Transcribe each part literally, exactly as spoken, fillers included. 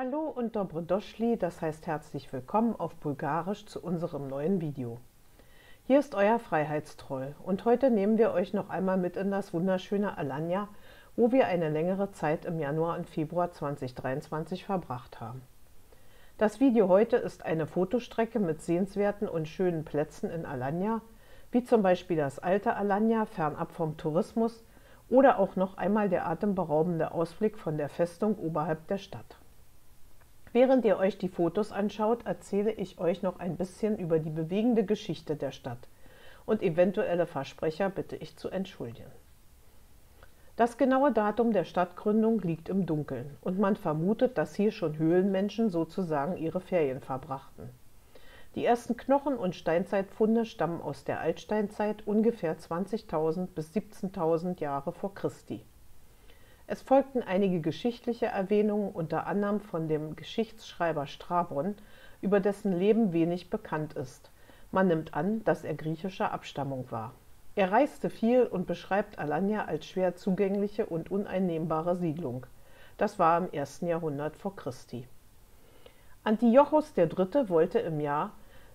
Hallo und Dobro došli, das heißt herzlich willkommen auf Bulgarisch zu unserem neuen Video. Hier ist euer Freiheitstroll und heute nehmen wir euch noch einmal mit in das wunderschöne Alanya, wo wir eine längere Zeit im Januar und Februar zweitausenddreiundzwanzig verbracht haben. Das Video heute ist eine Fotostrecke mit sehenswerten und schönen Plätzen in Alanya, wie zum Beispiel das alte Alanya, fernab vom Tourismus, oder auch noch einmal der atemberaubende Ausblick von der Festung oberhalb der Stadt. Während ihr euch die Fotos anschaut, erzähle ich euch noch ein bisschen über die bewegende Geschichte der Stadt und eventuelle Versprecher bitte ich zu entschuldigen. Das genaue Datum der Stadtgründung liegt im Dunkeln und man vermutet, dass hier schon Höhlenmenschen sozusagen ihre Ferien verbrachten. Die ersten Knochen- und Steinzeitfunde stammen aus der Altsteinzeit ungefähr zwanzigtausend bis siebzehntausend Jahre vor Christi. Es folgten einige geschichtliche Erwähnungen, unter anderem von dem Geschichtsschreiber Strabon, über dessen Leben wenig bekannt ist. Man nimmt an, dass er griechischer Abstammung war. Er reiste viel und beschreibt Alanya als schwer zugängliche und uneinnehmbare Siedlung. Das war im ersten Jahrhundert vor Christi. Antiochos der Dritte wollte im Jahr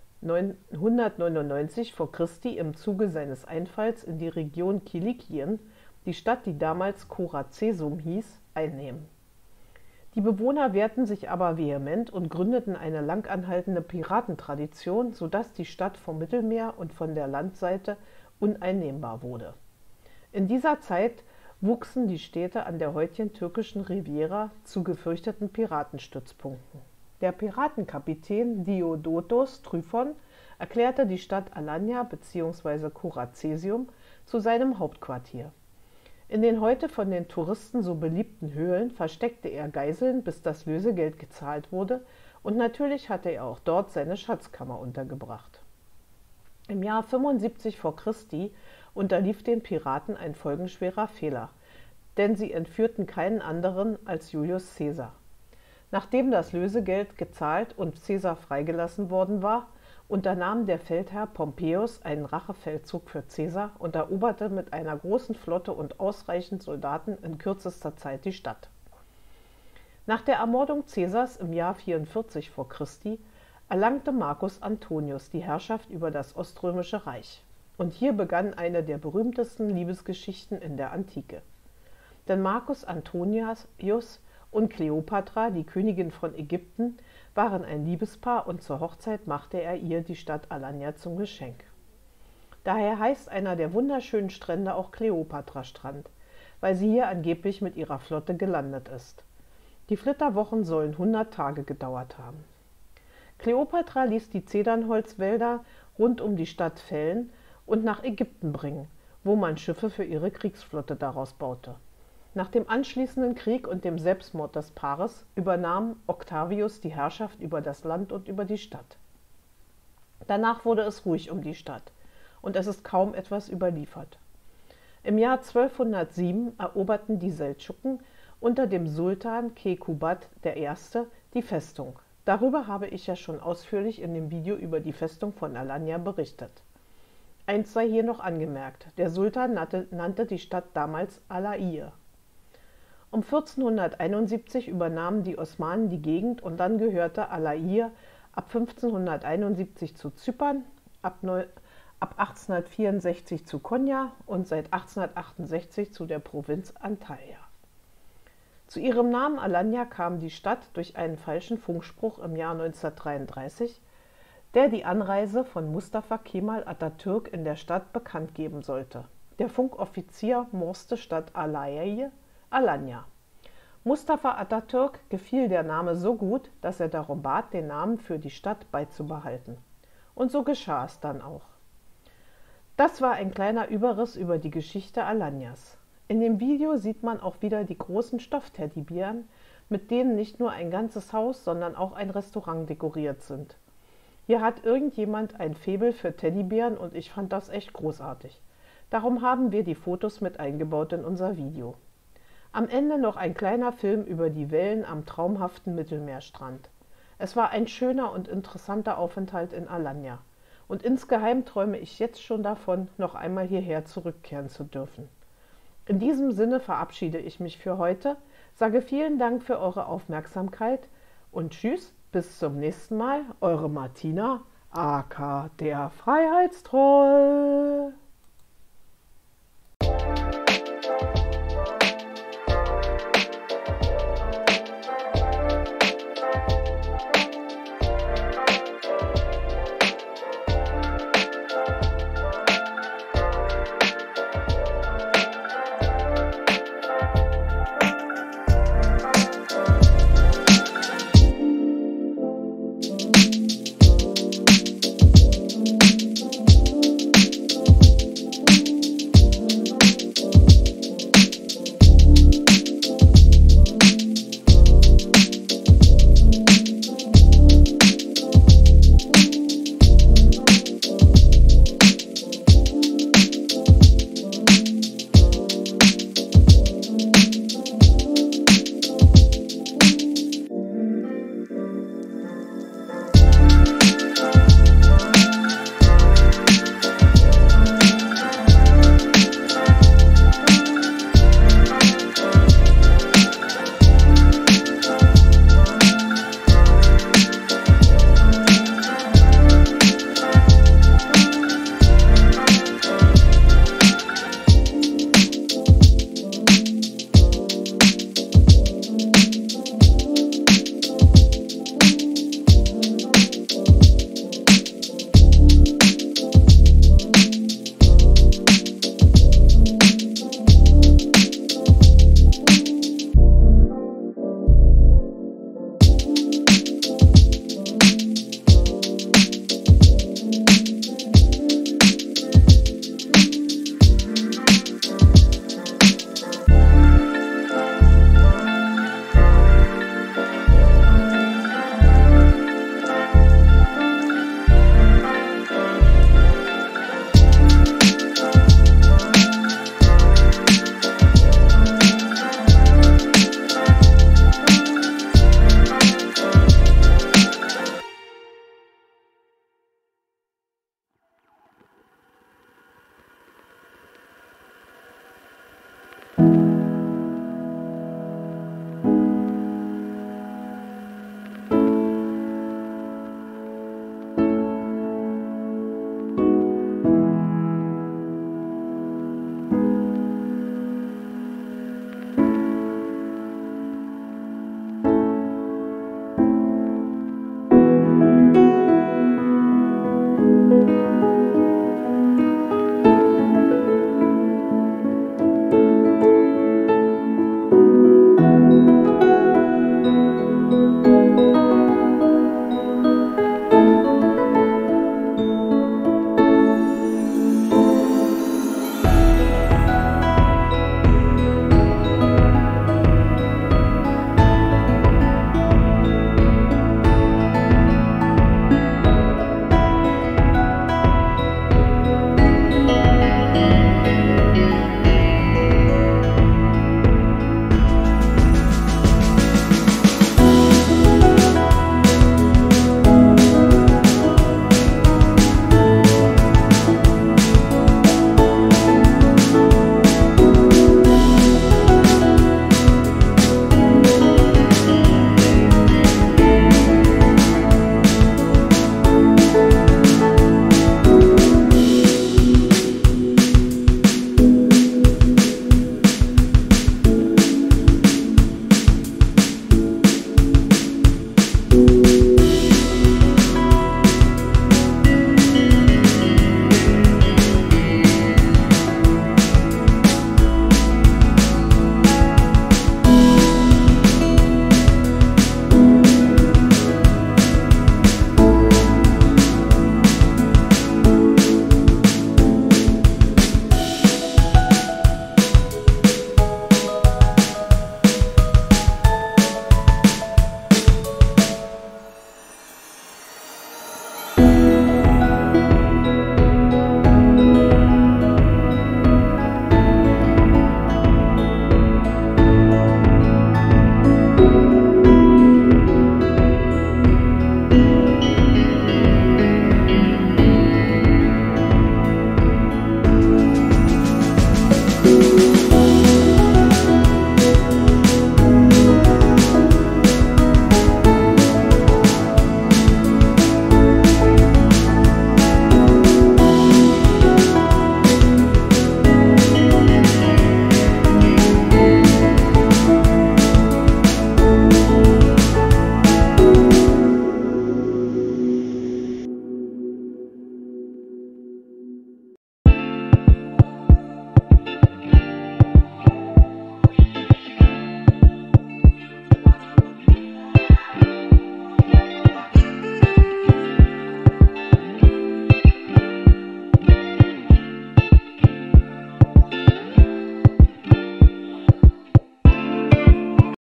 neunhundertneunundneunzig vor Christi im Zuge seines Einfalls in die Region Kilikien die Stadt, die damals Korazesum hieß, einnehmen. Die Bewohner wehrten sich aber vehement und gründeten eine langanhaltende Piratentradition, sodass die Stadt vom Mittelmeer und von der Landseite uneinnehmbar wurde. In dieser Zeit wuchsen die Städte an der heutigen türkischen Riviera zu gefürchteten Piratenstützpunkten. Der Piratenkapitän Diodotos Tryphon erklärte die Stadt Alanya bzw. Korazesium zu seinem Hauptquartier. In den heute von den Touristen so beliebten Höhlen versteckte er Geiseln, bis das Lösegeld gezahlt wurde, und natürlich hatte er auch dort seine Schatzkammer untergebracht. Im Jahr fünfundsiebzig vor Christi unterlief den Piraten ein folgenschwerer Fehler, denn sie entführten keinen anderen als Julius Caesar. Nachdem das Lösegeld gezahlt und Caesar freigelassen worden war, unternahm der Feldherr Pompeius einen Rachefeldzug für Caesar und eroberte mit einer großen Flotte und ausreichend Soldaten in kürzester Zeit die Stadt. Nach der Ermordung Caesars im Jahr vierundvierzig vor Christi erlangte Marcus Antonius die Herrschaft über das Oströmische Reich. Und hier begann eine der berühmtesten Liebesgeschichten in der Antike. Denn Marcus Antonius und Kleopatra, die Königin von Ägypten, waren ein Liebespaar und zur Hochzeit machte er ihr die Stadt Alanya zum Geschenk. Daher heißt einer der wunderschönen Strände auch Kleopatra-Strand, weil sie hier angeblich mit ihrer Flotte gelandet ist. Die Flitterwochen sollen hundert Tage gedauert haben. Kleopatra ließ die Zedernholzwälder rund um die Stadt fällen und nach Ägypten bringen, wo man Schiffe für ihre Kriegsflotte daraus baute. Nach dem anschließenden Krieg und dem Selbstmord des Paares übernahm Octavius die Herrschaft über das Land und über die Stadt. Danach wurde es ruhig um die Stadt und es ist kaum etwas überliefert. Im Jahr zwölfhundertsieben eroberten die Seldschuken unter dem Sultan Kekubat der Erste die Festung. Darüber habe ich ja schon ausführlich in dem Video über die Festung von Alanya berichtet. Eins sei hier noch angemerkt: Der Sultan nannte, nannte die Stadt damals Alaiye. Um vierzehnhunderteinundsiebzig übernahmen die Osmanen die Gegend und dann gehörte Alaiye ab fünfzehnhunderteinundsiebzig zu Zypern, ab, ab achtzehnhundertvierundsechzig zu Konya und seit achtzehnhundertachtundsechzig zu der Provinz Antalya. Zu ihrem Namen Alanya kam die Stadt durch einen falschen Funkspruch im Jahr neunzehnhundertdreiunddreißig, der die Anreise von Mustafa Kemal Atatürk in der Stadt bekannt geben sollte. Der Funkoffizier morste statt Alaiye Alanya. Mustafa Atatürk gefiel der Name so gut, dass er darum bat, den Namen für die Stadt beizubehalten. Und so geschah es dann auch. Das war ein kleiner Überriss über die Geschichte Alanyas. In dem Video sieht man auch wieder die großen Stoffteddybären, mit denen nicht nur ein ganzes Haus, sondern auch ein Restaurant dekoriert sind. Hier hat irgendjemand ein Faible für Teddybären und ich fand das echt großartig. Darum haben wir die Fotos mit eingebaut in unser Video. Am Ende noch ein kleiner Film über die Wellen am traumhaften Mittelmeerstrand. Es war ein schöner und interessanter Aufenthalt in Alanya. Und insgeheim träume ich jetzt schon davon, noch einmal hierher zurückkehren zu dürfen. In diesem Sinne verabschiede ich mich für heute, sage vielen Dank für eure Aufmerksamkeit Und tschüss, bis zum nächsten Mal, eure Martina, aka der Freiheitstroll.